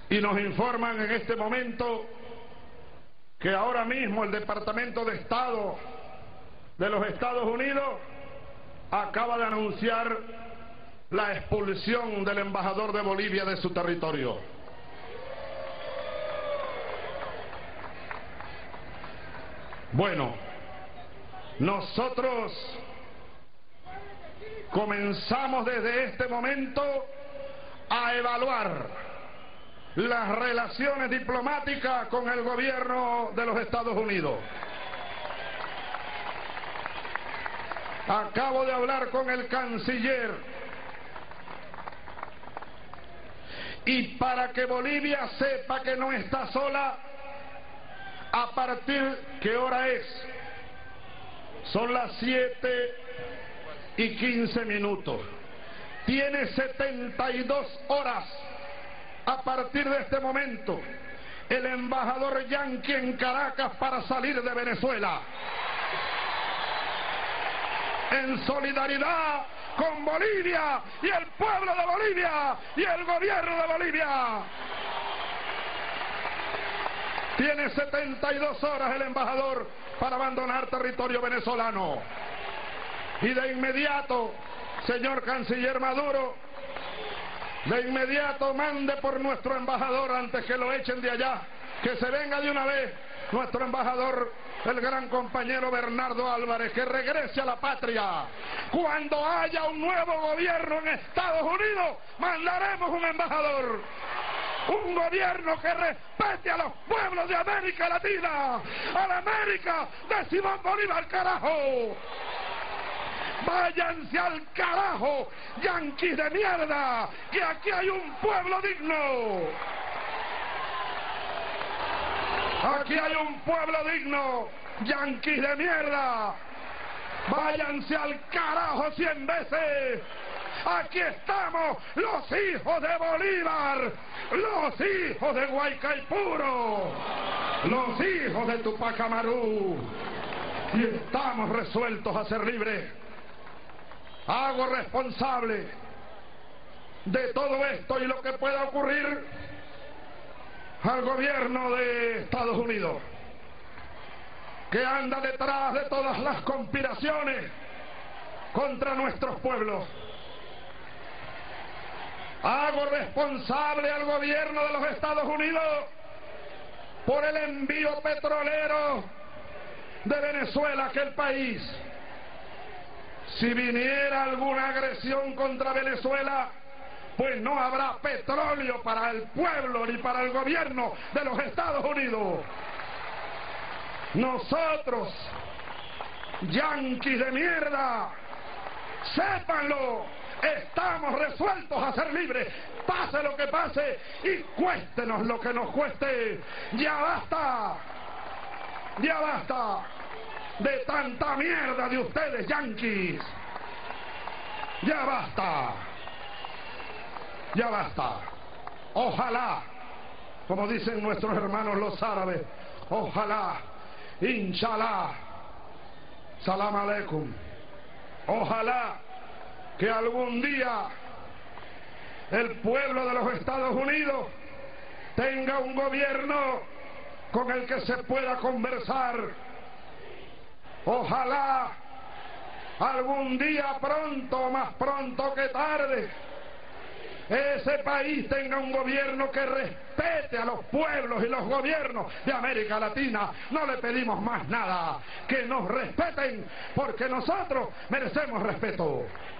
Y nos informan en este momento que ahora mismo el Departamento de Estado de los Estados Unidos acaba de anunciar la expulsión del embajador de Bolivia de su territorio. Bueno, nosotros comenzamos desde este momento a evaluar las relaciones diplomáticas con el gobierno de los Estados Unidos. Acabo de hablar con el canciller y para que Bolivia sepa que no está sola, a partir ¿qué hora es? Son las 7:15. Tiene 72 horas a partir de este momento el embajador yanqui en Caracas para salir de Venezuela. En solidaridad con Bolivia y el pueblo de Bolivia y el gobierno de Bolivia. Tiene 72 horas el embajador para abandonar territorio venezolano. Y de inmediato, señor canciller Maduro, de inmediato mande por nuestro embajador antes que lo echen de allá, que se venga de una vez nuestro embajador, el gran compañero Bernardo Álvarez, que regrese a la patria. Cuando haya un nuevo gobierno en Estados Unidos, mandaremos un embajador. Un gobierno que respete a los pueblos de América Latina, a la América de Simón Bolívar, carajo. Váyanse al carajo, yanquis de mierda, que aquí hay un pueblo digno. Aquí hay un pueblo digno, yanquis de mierda. Váyanse al carajo 100 veces. Aquí estamos, los hijos de Bolívar, los hijos de Guaycaipuro, los hijos de Tupac Amaru. Y estamos resueltos a ser libres. Hago responsable de todo esto y lo que pueda ocurrir al gobierno de Estados Unidos, que anda detrás de todas las conspiraciones contra nuestros pueblos. Hago responsable al gobierno de los Estados Unidos por el envío petrolero de Venezuela a aquel país. Si viniera alguna agresión contra Venezuela, pues no habrá petróleo para el pueblo ni para el gobierno de los Estados Unidos. Nosotros, yanquis de mierda, sépanlo, estamos resueltos a ser libres, pase lo que pase y cuéstenos lo que nos cueste. Ya basta de tanta mierda de ustedes, yanquis. Ya basta. Ojalá, como dicen nuestros hermanos los árabes, ojalá, inshallah, salam aleikum, ojalá que algún día el pueblo de los Estados Unidos tenga un gobierno con el que se pueda conversar. Ojalá algún día pronto, más pronto que tarde, ese país tenga un gobierno que respete a los pueblos y los gobiernos de América Latina. No le pedimos más nada, que nos respeten, porque nosotros merecemos respeto.